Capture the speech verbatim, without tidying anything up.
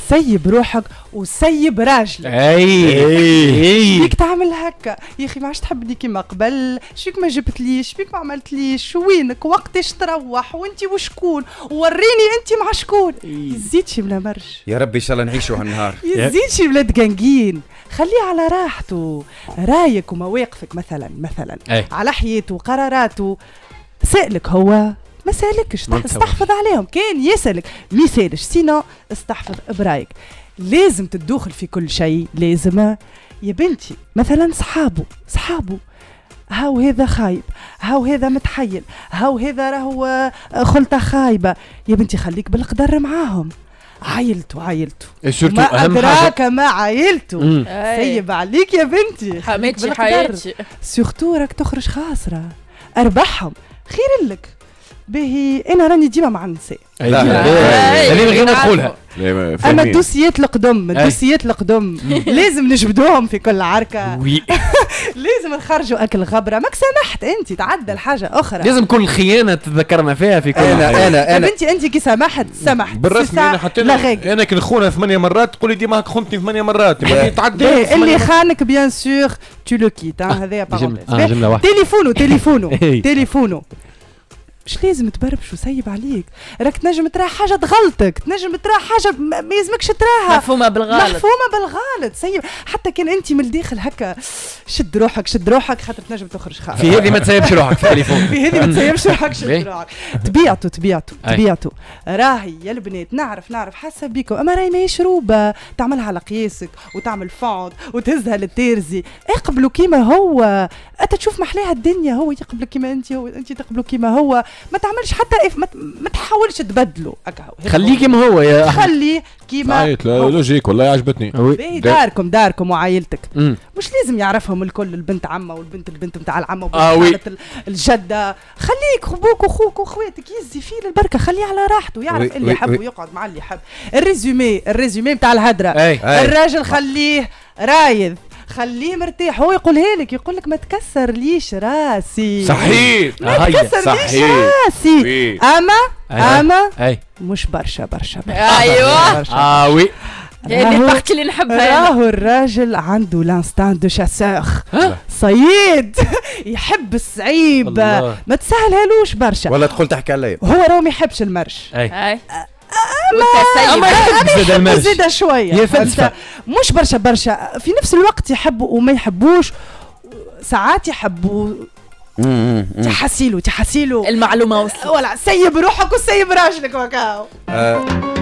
سيب روحك وسيب راجلك. اي شبيك تعمل هكا يا اخي؟ ما عادش تحبني كيما قبل؟ شبيك ما جبتليش؟ شبيك ما عملتليش؟ وينك؟ وقتاش تروح؟ وانتي وشكون؟ وريني انتي مع شكون؟ يزيدش بلا مرش. يا ربي ان شاء الله نعيشوا هالنهار. يزيدش بلا دقنقين. خليه على راحته، رايك ومواقفك مثلا مثلا أي. على حياته وقراراته. سألك هو ما سالكش، استحفظ عليهم. كان يسألك ما يسالش، سينو استحفظ برايك. لازم تتدخل في كل شيء، لازم يا بنتي. مثلا صحابه صحابه هاو هذا خايب، هاو هذا متحيل، هاو هذا راهو خلطة خايبة. يا بنتي خليك بالقدر معاهم. عايلتو عايلتو ما أدراك ما عايلتو. سيب عليك يا بنتي، حماتي حياتي. سورتو راك تخرج خاسرة، أربحهم خير لك. باهي انا راني ديما مع النساء. لا لا غير نقولها. اما الدوسيات القدم الدوسيات القدم لازم نجبدوهم في كل عركه. لازم نخرجوا اكل غبره. ماك سامحت انت تعدل حاجه اخرى. لازم كل خيانه تذكرنا فيها في كل انا انا انا بنتي انت كي سامحت سامحت بالرسمي. انا حتى انا كي نخونها ثمانيه مرات تقولي ديما هاك خنتني ثمانيه مرات. تعدي اللي خانك بيان سور تو لو كيت. هذايا بارونتيز. تليفونو تليفونو تليفونو مش لازم تبربش وسيب عليك. راك تنجم ترى حاجه تغلطك، تنجم ترى حاجه ما يلزمكش تراها مفهومه بالغلط. مفهومه بالغلط. سيب حتى كان انت من الداخل هكا شد روحك شد روحك خاطر تنجم تخرج خاطر. في هذه ما تسيبش روحك في التليفون. في هذه ما تسيبش روحك شد روحك. طبيعته طبيعته طبيعته. راهي يا البنات نعرف نعرف حاسه بيكم، اما راهي ماهيش روبه تعملها على قياسك وتعمل فونت وتهزها للتيرزي. اقبلوا كيما هو. انت تشوف محلاها الدنيا، هو يقبلك كيما انت، هو انت تقبلوا كيما هو. ما تعملش حتى إف ما, ما تحاولش تبدله هكا. خليه كيما هو يا احمد. خليه كيما عيط. لوجيك والله عجبتني. داركم داركم وعائلتك. مم. مش لازم يعرفهم الكل، البنت عمه والبنت البنت نتاع العمه وبنت الجده. خليك خوك وخوك واخواتك يزي فيه البركه. خليه على راحته يعرف اللي يحب ويقعد مع اللي يحب. الريزومي الريزومي نتاع الهدره. الراجل خليه رايض، خليه مرتاح. هو يقولها لك يقول لك ما تكسر ليش راسي. صحيح ما تكسر ليش راسي. اما اما مش برشا برشا برشا. ايوه اه وي هذه البارتي اللي نحبها. راهو الراجل عنده لانستان دو شاسور، صياد. يحب الصعيب، ما تسهلهالوش برشا. ولا تقول تحكي عليا. هو راهو ما يحبش المرش. اي اما يحب زيادة شويه. هي فلسفه مش برشا برشا. في نفس الوقت يحبوا وما يحبوش. ساعات يحبوا تحسيلو تحسيلو المعلومه وصلت. ولا سيب روحك وسيب راجلك وكاو.